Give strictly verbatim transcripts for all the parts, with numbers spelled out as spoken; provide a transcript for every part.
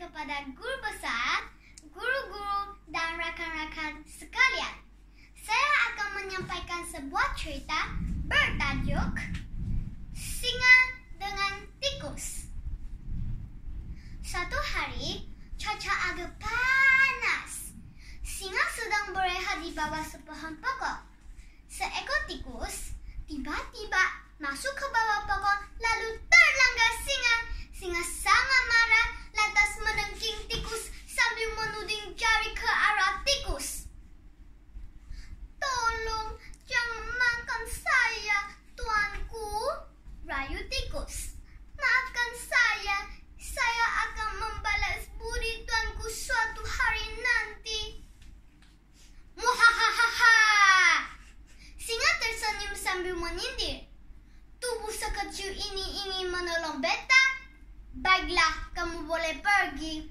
kepada guru besar, guru-guru dan rakan-rakan sekalian. Saya akan menyampaikan sebuah cerita bertajuk Singa dengan Tikus. Suatu hari, cuaca agak panas. Singa sedang berehat di bawah sepohon pokok. Seekor tikus tiba-tiba masuk ke bawah pokok lalu terlanggar singa. Singa sangat marah lantas menengking tikus sambil menuding jari ke arah tikus. "Tolong jangan makan saya, tuanku," rayu tikus. "Maafkan saya, saya akan membalas budi tuanku suatu hari nanti." Muhahaha! Singa tersenyum sambil menyindir. "Tubuh sekecil ini ingin menolong beta? Baiklah, kamu boleh pergi."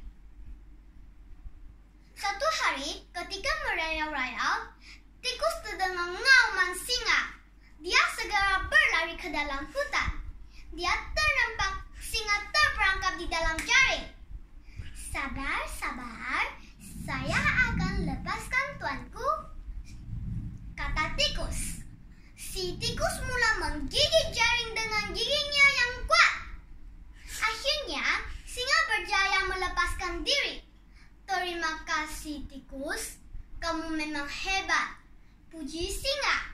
Suatu hari, ketika merayau-rayau, tikus terdengar ngauman singa. Dia segera berlari ke dalam hutan. Dia ternampak singa terperangkap di dalam jaring. "Sabar, sabar, saya akan lepaskan tuanku," kata tikus. Si tikus mula menggigit jaring dengan giginya yang kuat. Akhirnya, singa berjaya melepaskan diri. "Terima kasih tikus, kamu memang hebat," puji singa.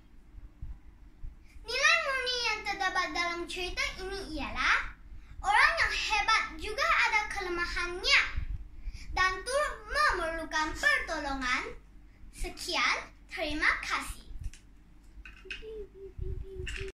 Nilai murni yang terdapat dalam cerita ini ialah orang yang hebat juga ada kelemahannya dan turut memerlukan pertolongan. Sekian, terima kasih.